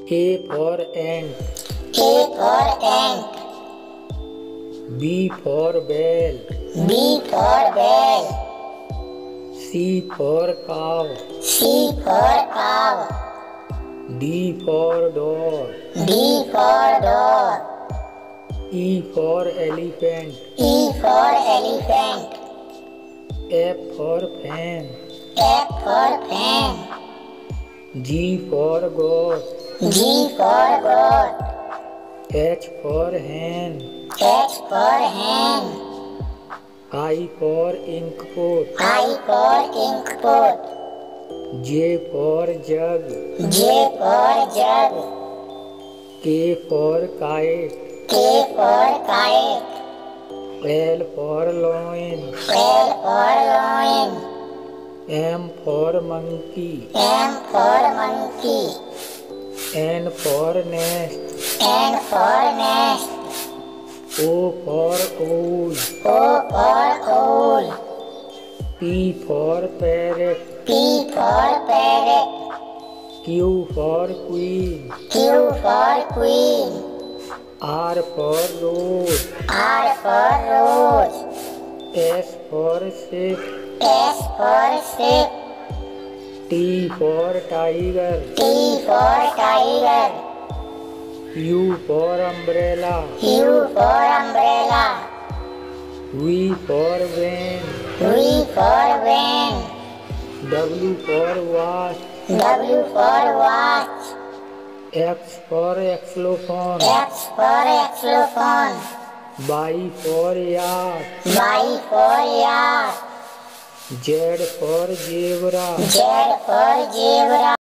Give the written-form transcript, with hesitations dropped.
A for ant. A for ant. B for bell. B for bell. C for cow. C for cow. D for door. D for door. E for elephant. E for elephant. F for fan. F for fan. G for goat. G for goat. H for hen. H for hen. I for ink pot. I for ink pot. J for jug. J for jug. K for kite. K for kite. L for loin. L for loin. M for monkey. M for monkey. N for nest. N for nest. O for owl. O for owl. P for parrot. P for parrot. Q for queen. Q for queen. R for rose. R for rose. S for ship. S for ship. T for tiger. T for tiger. U for umbrella. U for umbrella. V for van. V for van. W for watch. W for watch. X for xylophone. X for xylophone. Y for yacht. Y for yacht. Z for zebra. Z for zebra.